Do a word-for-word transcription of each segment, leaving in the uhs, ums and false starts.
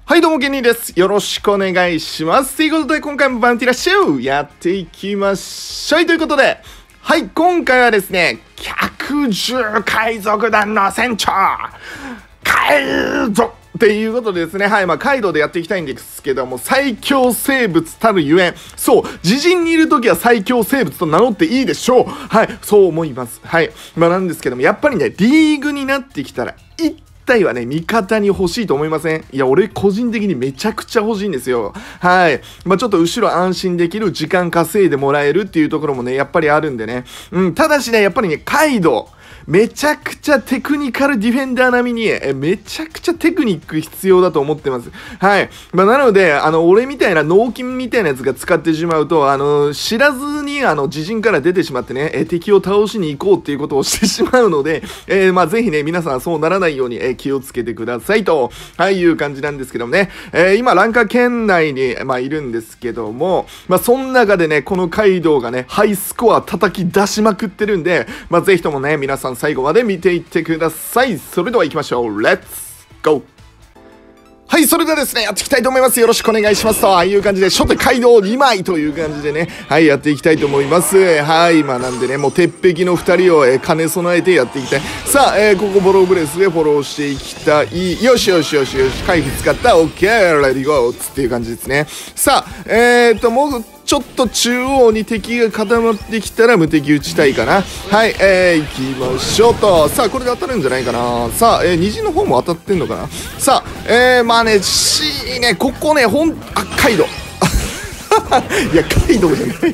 はい、どうも、ケニーです。よろしくお願いします。ということで、今回もバウンティラッシュやっていきましょうということで、はい、今回はですね、百獣海賊団の船長、カイドっていうことでですね、はい、まあ、カイドウでやっていきたいんですけども、最強生物たるゆえん、そう、自陣にいるときは最強生物と名乗っていいでしょう。はい、そう思います。はい、まあ、なんですけども、やっぱりね、リーグになってきたら、一体はね、味方に欲しいと思いません？いや、俺個人的にめちゃくちゃ欲しいんですよ。はい。まあ、ちょっと後ろ安心できる、時間稼いでもらえるっていうところもね、やっぱりあるんでね。うん、ただしね、やっぱりね、カイドウ。めちゃくちゃテクニカルディフェンダー並みに、えめちゃくちゃテクニック必要だと思ってます。はい。まあ、なので、あの、俺みたいな脳筋みたいなやつが使ってしまうと、あの、知らずに、あの、自陣から出てしまってね、え敵を倒しに行こうっていうことをしてしまうので、えー、まあ、ぜひね、皆さんそうならないように、えー、気をつけてくださいと、はい、いう感じなんですけどもね、えー、今、ランカー圏内に、まあ、いるんですけども、まあ、その中でね、このカイドウがね、ハイスコア叩き出しまくってるんで、まあ、ぜひともね、皆さん最後まで見ていってください。それでは行きましょう。レッツゴー。はい、それではですね、やっていきたいと思います。よろしくお願いしますと、ああいう感じで、初手カイドウにまいという感じでね、はい、やっていきたいと思います。はい、まあなんでね、もう鉄壁のふたりを、えー、兼ね備えてやっていきたい。さあ、えー、ここボローブレスでフォローしていきたい。よしよしよしよし、回避使った。オッケー、レディゴーっていう感じですね。さあ、えーと、もう、ちょっと中央に敵が固まってきたら無敵打ちたいかな。はい、えー、行きましょうと。さあ、これで当たるんじゃないかな。さあ、えー、虹の方も当たってんのかな。さあ、えー、まあね、しね、ここね、ほん、あ、カイドウ。いや、カイドウじゃない。うん、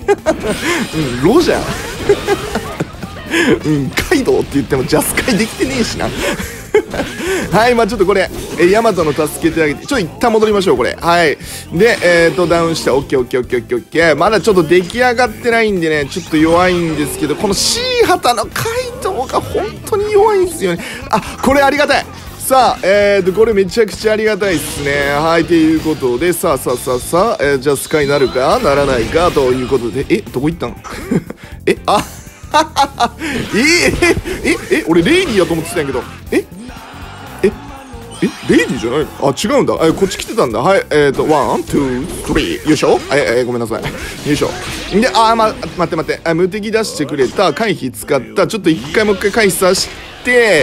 ロじゃん。うん、カイドウって言ってもジャスカイできてねえしな。はい、まあちょっとこれ、えー、ヤマトの助けてあげて、ちょっと一旦戻りましょう、これ。はい。で、えーと、ダウンして、オッケーオッケーオッケーオッケーオッケー。まだちょっと出来上がってないんでね、ちょっと弱いんですけど、この C 旗のカイドウが本当に弱いんですよね。あ、これありがたい。さあ、えーと、これめちゃくちゃありがたいっすね。はい、ということで、さあさあさあさあ、えー、じゃあスカイなるかならないかということで、え、どこ行ったんえ、あえー、え、え、え、俺レイディーやと思ってたんやけど、ええレイディーじゃないの？あ、違うんだ。え、こっち来てたんだ。はい、えーと、ワン、ツー、スリー。よいしょ。え、え、ごめんなさい。よいしょ。で、あー、ま、待って待って。あ、無敵出してくれた。回避使った。ちょっと一回もう一回回避さして、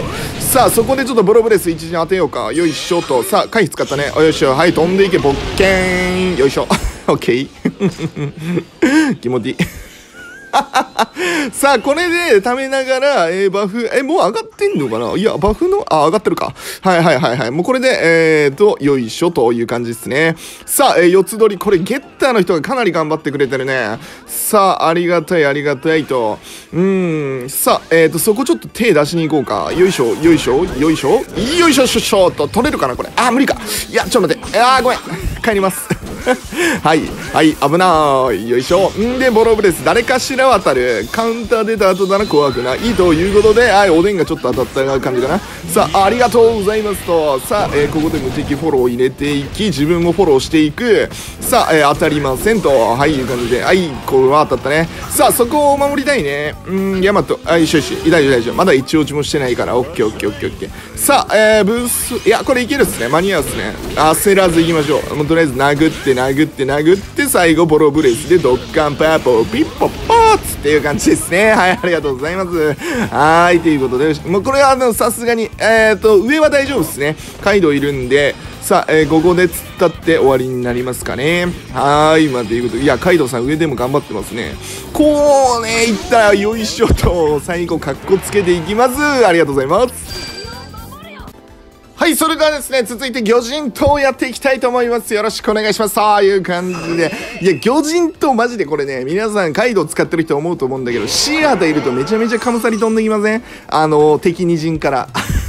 さあ、そこでちょっとボロブレス一陣当てようか。よいしょと。さあ、回避使ったね。よいしょ。はい、飛んでいけ、ボッケーン。よいしょ。オッケー。気持ちいい。さあ、これで貯めながら、えー、バフ、え、もう上がってんのかないや、バフの、あ、上がってるか。はいはいはいはい。もうこれで、えーと、よいしょという感じですね。さあ、えー、四つ取り、これゲッターの人がかなり頑張ってくれてるね。さあ、ありがたいありがたいと。うーん、さあ、えーと、そこちょっと手出しに行こうか。よいしょ、よいしょ、よいしょ、よいしょしょしょと、取れるかなこれ。あ、無理か。いや、ちょっと待って。あー、ごめん。帰ります。はい、はい、危ない。よいしょ。んで、ボロブレス、誰かしら渡る。カウンター出た後だな、怖くない。ということで、はい、おでんがちょっと当たった感じかな。さあ、ありがとうございますと。さあ、えー、ここで無敵フォローを入れていき、自分もフォローしていく。さあ、えー、当たりませんと。はい、いう感じで。はい、これは当たったね。さあ、そこを守りたいね。うん、ヤマト。あ、よしよし。大丈夫大丈夫。まだ一落ちもしてないから、オッケーオッケーオッケーオッケー。さあ、えー、ブース、いや、これいけるっすね。間に合うっすね。焦らず行きましょう。もうとりあえず殴って殴って殴って、最後ボロブレスでドッカンパーポーピッポッポーツっていう感じですね。はい、ありがとうございます。はい、ということで、もうこれはあの、さすがに、えーと、上は大丈夫ですね。カイドウいるんで、さあ、えー、ここで突っ立って終わりになりますかね。はーい、まあ、ということで、いや、カイドウさん上でも頑張ってますね。こうね、いったら、よいしょと、最後、かっこつけていきます。ありがとうございます。はい、それではですね、続いて魚人島をやっていきたいと思います。よろしくお願いします。そういう感じで。いや、魚人島マジでこれね、皆さんカイドウ使ってる人思うと思うんだけど、シーハタいるとめちゃめちゃカムサリ飛んできません？あのー、敵二陣から。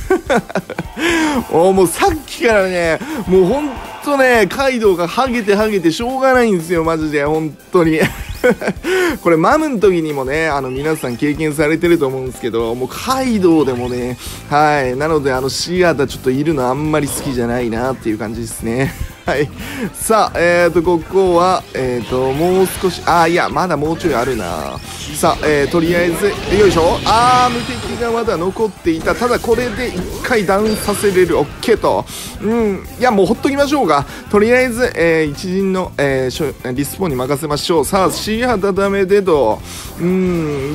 おもうさっきからね、もうほんとね、カイドウがハゲてハゲてしょうがないんですよ、マジで、ほんとに。これマムの時にもね、あの皆さん経験されてると思うんですけど、もうカイドウでもね、はい、なのであのシーハタちょっといるのあんまり好きじゃないなっていう感じですね。 はい。さあ、えーと、ここは、えーと、もう少し、あー、いや、まだもうちょいあるな。さあ、えー、とりあえず、よいしょ。あー、無敵がまだ残っていた。ただ、これで一回ダウンさせれる。オッケーと。うん。いや、もうほっときましょうか。とりあえず、えー、一陣の、えー、しょリスポーンに任せましょう。さあ、シーハタダメでと。うん。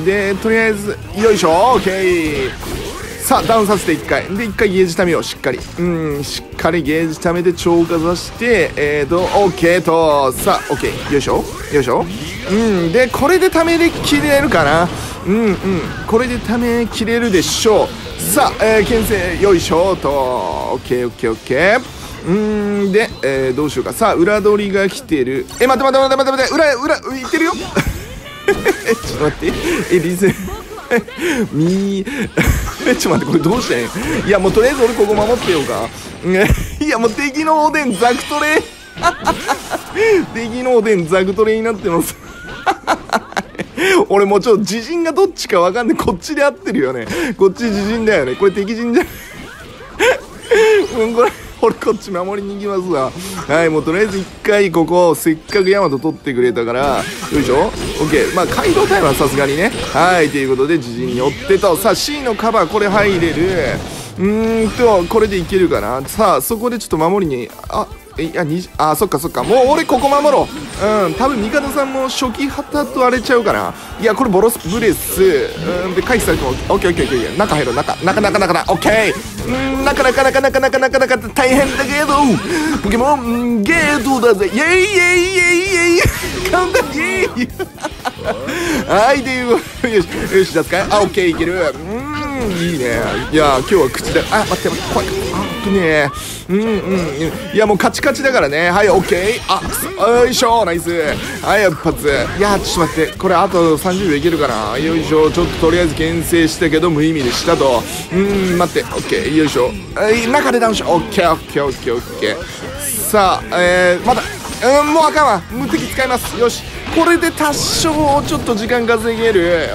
で、とりあえず、よいしょ。オッケー。さあダウンさせていっかいでいっかいゲージためよう。しっかりうんしっかりゲージためて超過さしてえーと OK とさあ OK よいしょよいしょうんでこれでためで切れるかなうんうんこれでため切れるでしょう。さあ、えー、牽制よいしょと OKOKOK うんで、えー、どうしようか。さあ裏取りが来てる。え待って待って待って待って待って裏裏いってるよえちょっと待ってえリズみーちょっと待ってこれどうしてん。いやもうとりあえず俺ここ守ってようかいやもう敵のおでんザクトレ敵のおでんザクトレになってます俺もうちょっと自陣がどっちかわかんない。こっちで合ってるよね。こっち自陣だよね。これ敵陣じゃうんこれ俺こっち守りに行きますわ。はいもうとりあえず一回ここせっかくヤマト取ってくれたからよいしょ OK。 まあ街道タイムはさすがにね。はいということで自陣に寄ってとさあ C のカバーこれ入れる。うーんとこれでいけるかな。さあそこでちょっと守りにあいやにあそっかそっかもう俺ここ守ろう。うん多分味方さんも初期旗と荒れちゃうかな。いやこれボロスブレスうんで回避されても OKOKOK 中入ろう中中中中中 OK うんなかなかなかなかなかなかなか大変だけどポケモンゲートだぜイェイイェイイェイイェイ簡単イェイはいでいうよしよし出すかいあ OK いけるうんいいね。いや今日は口だあ待って待って怖いあっとねうんうんいやもうカチカチだからね。はい OK あよいしょナイスはい一発いやちょっと待ってこれあとさんじゅうびょういけるかな。よいしょちょっととりあえず牽制したけど無意味でしたと。うん待って OK よいしょ中でダウンしよう OKOKOKOK さあえーまだうんもうあかんわ無敵使います。よしこれで多少ちょっと時間稼げる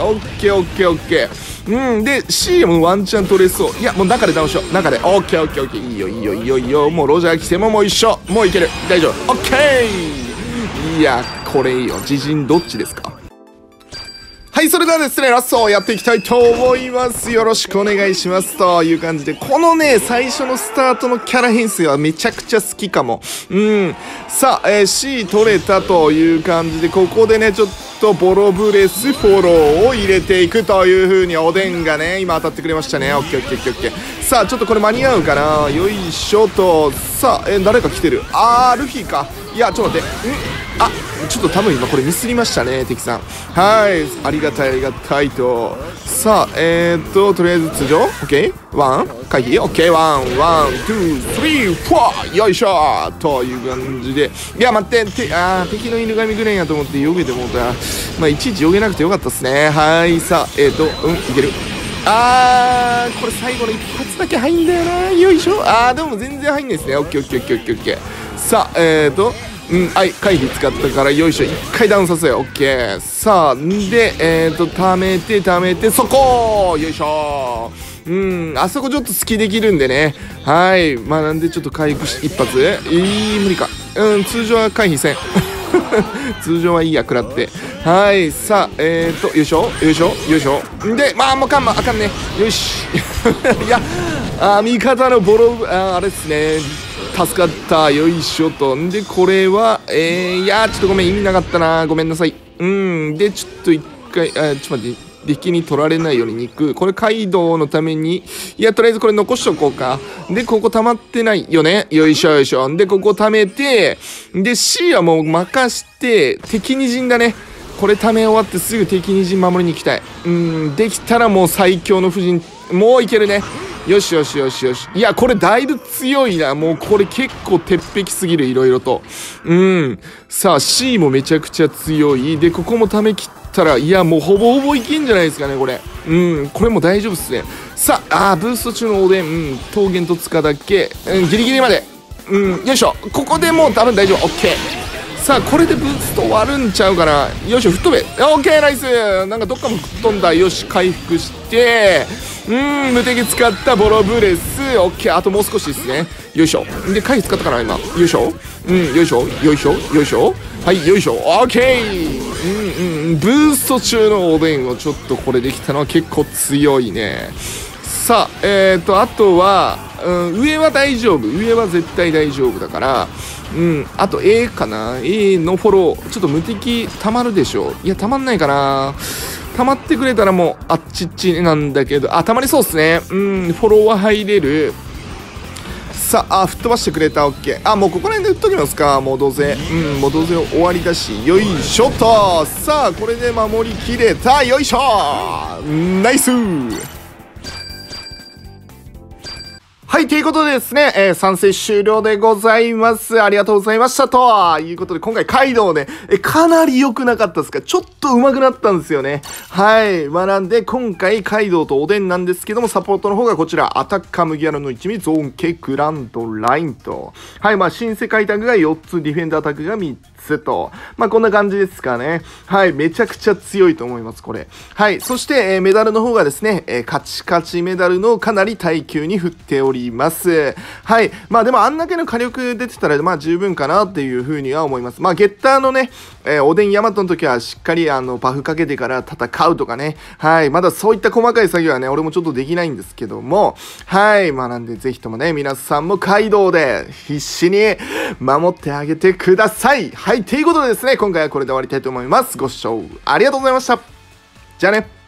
OKOKOKうんで C もワンチャン取れそう。いやもう中でダウンしよう中で OKOKOK いいよいいよいいよいいよもうロジャー来てももう一緒もういける大丈夫 OK いやこれいいよ。自陣どっちですか。はいそれではですねラストをやっていきたいと思います。よろしくお願いしますという感じでこのね最初のスタートのキャラ編成はめちゃくちゃ好きかも。うんさあ、えー、C 取れたという感じでここでねちょっとボロブレスフォローを入れていくという風におでんがね今当たってくれましたね。オッケーオッケーオッケーオッケーさあちょっとこれ間に合うかな。よいしょとさあ、えー、誰か来てる。あールフィか。いやちょっと待ってんあちょっと多分今これミスりましたね敵さん。はいありがたいありがたいとさあえー、っととりあえず通常 OK ワン回避 OK ワンワンツースリーフォーよいしょという感じでいや待っててあー敵の犬神ぐらいやと思ってよけてもうた。まあいちいちよけなくてよかったっすね。はいさあえー、っとうんいけるあーこれ最後の一発だけ入んだよな。よいしょあーでも全然入んないですね。 OKOKOKOK さあえー、っとうんはい回避使ったからよいしょいっかいダウンさせよう OK さあんでえーと溜めて溜めてそこよいしょうんあそこちょっと好きできるんでね。はいまあなんでちょっと回復し一発いい無理かうん通常は回避せん通常はいいや食らってはいさあえーとよいしょよいしょよいしょでまあもうかんまあかんねよしいやあ味方のボロああれっすね助かったよいしょとんでこれはえー、いやーちょっとごめん意味なかったなごめんなさいうんでちょっと一回あちょっと待って敵に取られないように肉これカイドウのためにいやとりあえずこれ残しとこうか。でここ溜まってないよねよいしょよいしょでここ溜めてで C はもう任して敵に陣だね。これ溜め終わってすぐ敵に陣守りに行きたい。うんできたらもう最強の布陣もういけるね。よしよしよしよしいやこれだいぶ強いな。もうこれ結構鉄壁すぎるいろいろとうんさあ C もめちゃくちゃ強いでここも溜め切ったらいやもうほぼほぼいけんじゃないですかねこれ。うんこれも大丈夫っすね。さああーブースト中のおでんうん桃源と塚だけ、うん、ギリギリまでうんよいしょここでもう多分大丈夫 OK さあこれでブースト終わるんちゃうかな。よいしょ吹っ飛べ OK ナイスなんかどっかも吹っ飛んだ。よし回復してうん無敵使ったボロブレス OK あともう少しですね。よいしょで回避使ったかな今よいしょうんよいしょよいしょよいしょはいよいしょオッケーうんうんブースト中のおでんをちょっとこれできたのは結構強いね。さあえっ、ー、とあとは、うん、上は大丈夫上は絶対大丈夫だからうんあと A かな A のフォローちょっと無敵たまるでしょいやたまんないかなたまってくれたらもうあっちっちなんだけどあたまりそうっすねうんフォローは入れる。さあ、あ吹っ飛ばしてくれた OK あもうここら辺で打っときますかもうどうせうんもうどうせ終わりだしよいしょとさあこれで守りきれたよいしょナイスはい、ということでですね、えー、賛成終了でございます。ありがとうございました。ということで、今回カイドウね、えかなり良くなかったですかちょっと上手くなったんですよね。はい。まあ、なんで、今回カイドウとおでんなんですけども、サポートの方がこちら、アタッカー麦わらの一味、ゾーン系グランドラインと。はい、まあ、新世界タグがよっつ、ディフェンダータグがみっつと。まあ、こんな感じですかね。はい、めちゃくちゃ強いと思います、これ。はい、そして、えー、メダルの方がですね、えー、カチカチメダルのかなり耐久に振っております。はい。まあでもあんだけの火力出てたらまあ十分かなっていうふうには思います。まあゲッターのね、えー、おでんヤマトの時はしっかりあのバフかけてから戦うとかね。はい。まだそういった細かい作業はね、俺もちょっとできないんですけども。はい。まあなんでぜひともね、皆さんもカイドウで必死に守ってあげてください。はい。ということでですね、今回はこれで終わりたいと思います。ご視聴ありがとうございました。じゃあね。